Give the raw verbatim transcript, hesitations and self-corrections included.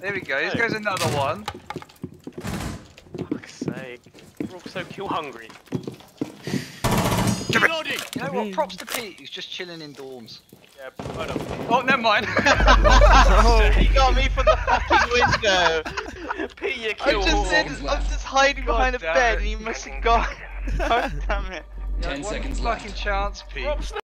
There we go. Here goes another one. Fuck's sake. We're all so kill hungry. Reloading. You know what? Props to Pete. He's just chilling in dorms. Yeah, I don't. Oh, never mind. Oh, he got me from the fucking window. Pete, you I kill just said all. I'm just hiding behind a damn bed it. and he must have gone. God damn it. Ten One seconds left. fucking chance, Pete. Props